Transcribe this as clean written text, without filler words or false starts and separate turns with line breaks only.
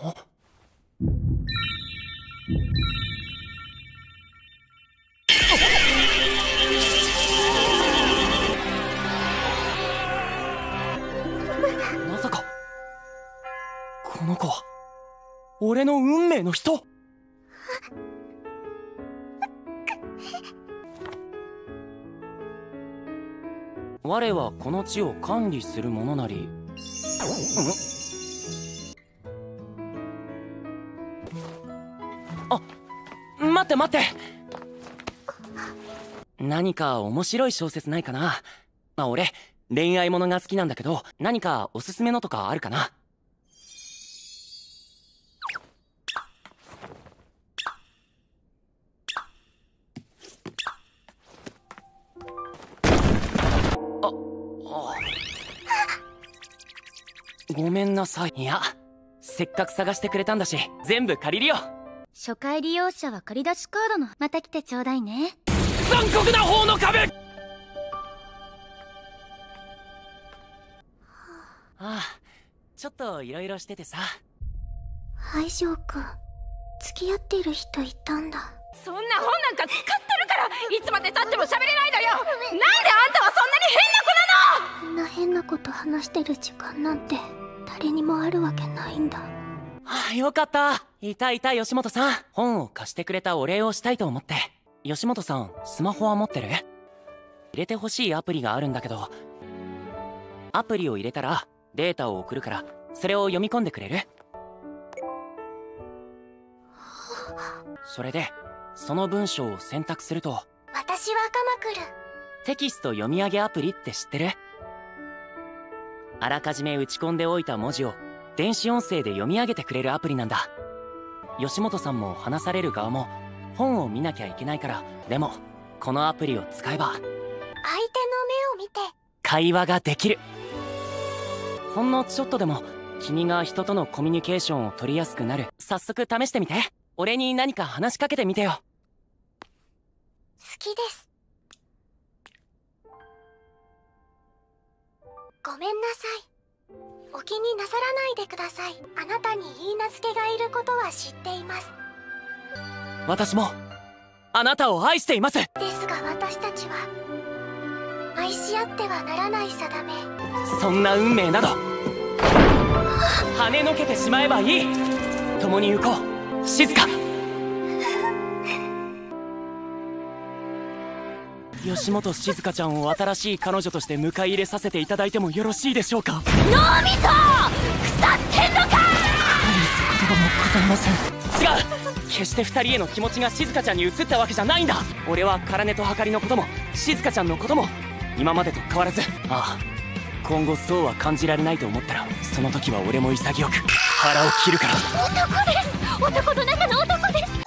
まさかこの子は俺の運命の人？我はこの地を管理する者なり。あ、待って待って。何か面白い小説ないかな。俺恋愛ものが好きなんだけど、何かおすすめのとかあるかな。ごめんなさい。いや、せっかく探してくれたんだし全部借りるよ。
初回利用者は借り出しカードの。また来てちょうだいね。
残酷な方の壁。ああ、ちょっといろいろしててさ。
愛情くん、付き合ってる人いたんだ。
そんな本なんか使ってるからいつまでたっても喋れないのよ。なんであんたはそんなに変な子なの？
こんな変なこと話してる時間なんて誰にもあるわけないんだ。
あ、よかった。いた吉本さん。本を貸してくれたお礼をしたいと思って。吉本さん、スマホは持ってる？入れてほしいアプリがあるんだけど。アプリを入れたらデータを送るから、それを読み込んでくれる？それでその文章を選択すると。
私はカマクル。
テキスト読み上げアプリって知ってる？あらかじめ打ち込んでおいた文字を電子音声で読み上げてくれるアプリなんだ。吉本さんも話される側も本を見なきゃいけないから。でもこのアプリを使えば相手の目
を見て
会話ができる。ほんのちょっとでも君が人とのコミュニケーションを取りやすくなる。早速試してみて。俺に何か話しかけてみてよ。
好きです。ごめんなさい。お気になさらないでください。あなたに許嫁がいることは知っています。
私もあなたを愛しています。
ですが私たちは愛し合ってはならない定め。
そんな運命など跳ねのけてしまえばいい。共に行こう、静か。吉本静香ちゃんを新しい彼女として迎え入れさせていただいてもよろしいでしょうか？
脳みそ腐ってんのか！
言葉もございません。違う、決して二人への気持ちが静香ちゃんに移ったわけじゃないんだ。俺は空音とはかりのことも静香ちゃんのことも今までと変わらず。ああ、今後そうは感じられないと思ったら、その時は俺も潔く腹を切るから。
男です。男の中の男です。